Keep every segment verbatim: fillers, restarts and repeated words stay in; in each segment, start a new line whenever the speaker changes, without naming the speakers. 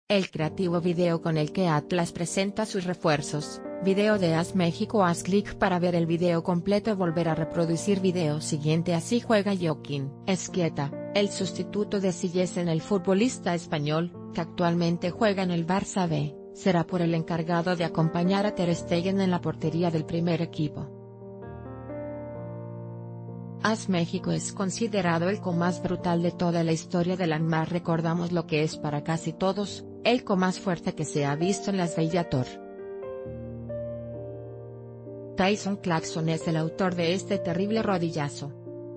El creativo video con el que Atlas presenta sus refuerzos. Video de AS México. Haz clic para ver el video completo. Volver a reproducir video siguiente. Así juega Joaquín Esquieta, el sustituto de Sillesen. El futbolista español, que actualmente juega en el Barça B, será por el encargado de acompañar a Ter Stegen en la portería del primer equipo. AS México es considerado el co más brutal de toda la historia del A N M A. Recordamos lo que es para casi todos, el co más fuerte que se ha visto en las Bellator. Tyson Claxton es el autor de este terrible rodillazo.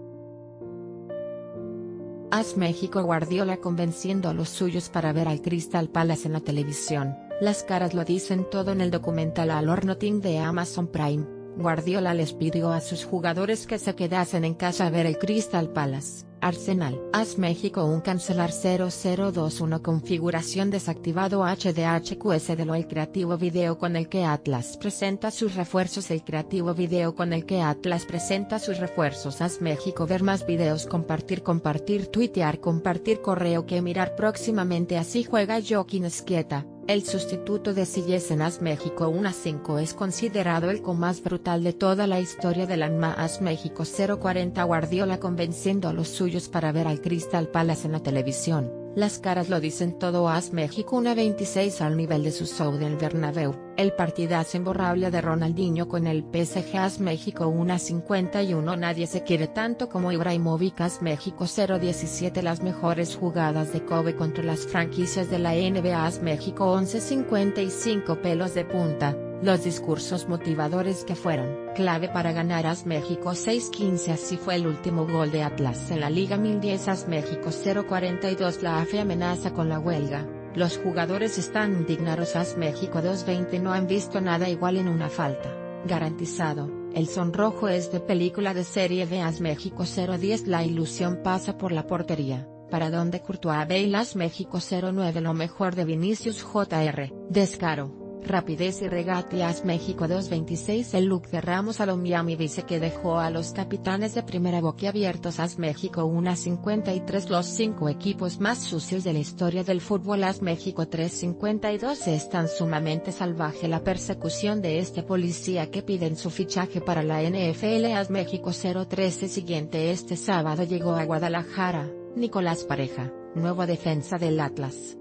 AS México. Guardiola convenciendo a los suyos para ver al Crystal Palace en la televisión. Las caras lo dicen todo en el documental All or Nothing de Amazon Prime. Guardiola les pidió a sus jugadores que se quedasen en casa a ver el Crystal Palace, Arsenal. AS México. Un cancelar cero cero dos uno. Configuración desactivado. H D H Q S de lo. El creativo video con el que Atlas presenta sus refuerzos. El creativo video con el que Atlas presenta sus refuerzos. AS México. Ver más videos. Compartir compartir tuitear compartir correo que mirar próximamente. Así juega Joaquín Esquieta, el sustituto de Sillesen. AS México. Un A cinco es considerado el co más brutal de toda la historia del A N M A. AS México. cero cuarenta. Guardiola convenciendo a los suyos para ver al Crystal Palace en la televisión. Las caras lo dicen todo. AS México. Una veintiséis al nivel de su show del Bernabéu. El partidazo imborrable de Ronaldinho con el P S G. AS México. Una cincuenta y uno. Nadie se quiere tanto como Ibrahimovic. AS México. cero diecisiete. Las mejores jugadas de Kobe contra las franquicias de la N B A. AS México. once cincuenta y cinco. Pelos de punta. Los discursos motivadores que fueron clave para ganar. AS México. seis quince. Así fue el último gol de Atlas en la Liga mil diez. AS México. cero cuarenta y dos. La A F E amenaza con la huelga. Los jugadores están indignados. AS México. dos veinte. No han visto nada igual en una falta. Garantizado, el sonrojo es de película de serie B. AS México. cero diez. La ilusión pasa por la portería, para donde Courtois. Bale. AS México. cero nueve. Lo mejor de Vinicius Jr. Descaro, rapidez y regate. AS México. dos veintiséis. El look de Ramos a lo Miami Vice que dejó a los capitanes de primera boquiabiertos. AS México. una cincuenta y tres. Los cinco equipos más sucios de la historia del fútbol. AS México. tres cincuenta y dos. Es tan sumamente salvaje la persecución de este policía que piden su fichaje para la N F L. AS México. cero trece. Siguiente. Este sábado llegó a Guadalajara, Nicolás Pareja, nuevo defensa del Atlas.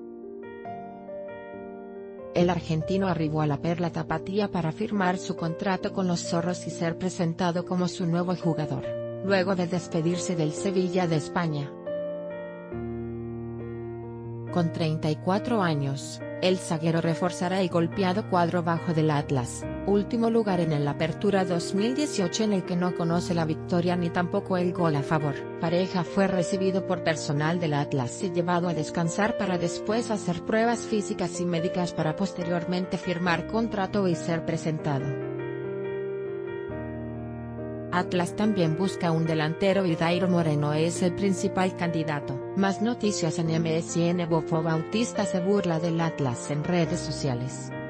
El argentino arribó a la Perla Tapatía para firmar su contrato con los Zorros y ser presentado como su nuevo jugador, luego de despedirse del Sevilla de España. Con treinta y cuatro años, el zaguero reforzará el golpeado cuadro bajo del Atlas, último lugar en el Apertura dos mil dieciocho en el que no conoce la victoria ni tampoco el gol a favor. Pareja fue recibido por personal del Atlas y llevado a descansar para después hacer pruebas físicas y médicas para posteriormente firmar contrato y ser presentado. Atlas también busca un delantero y Dairo Moreno es el principal candidato. Más noticias en M S N. Bofo Bautista se burla del Atlas en redes sociales.